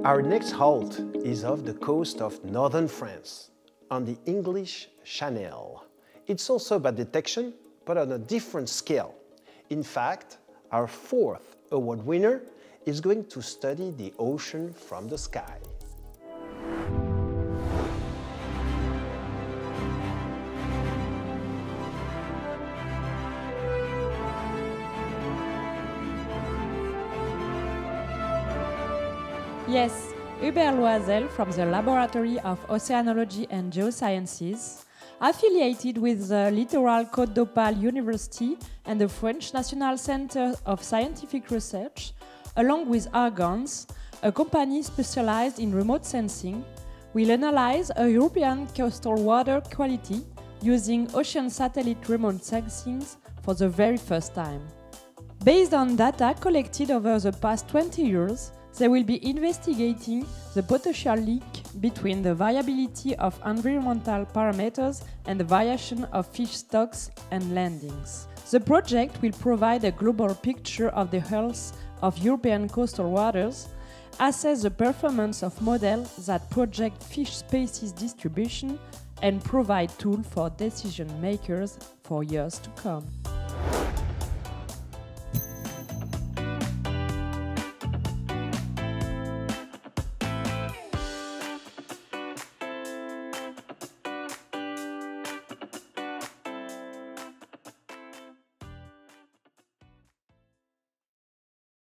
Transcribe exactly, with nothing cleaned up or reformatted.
Our next halt is off the coast of northern France, on the English Channel. It's also about detection, but on a different scale. In fact, our fourth award winner is going to study the ocean from the sky. Yes, Hubert Loisel from the Laboratory of Oceanology and Geosciences, affiliated with the Littoral Côte d'Opale University and the French National Centre of Scientific Research, along with Argons, a company specialized in remote sensing, will analyze a European coastal water quality using ocean satellite remote sensing for the very first time. Based on data collected over the past twenty years, they will be investigating the potential link between the variability of environmental parameters and the variation of fish stocks and landings. The project will provide a global picture of the health of European coastal waters, assess the performance of models that project fish species distribution, and provide tools for decision makers for years to come.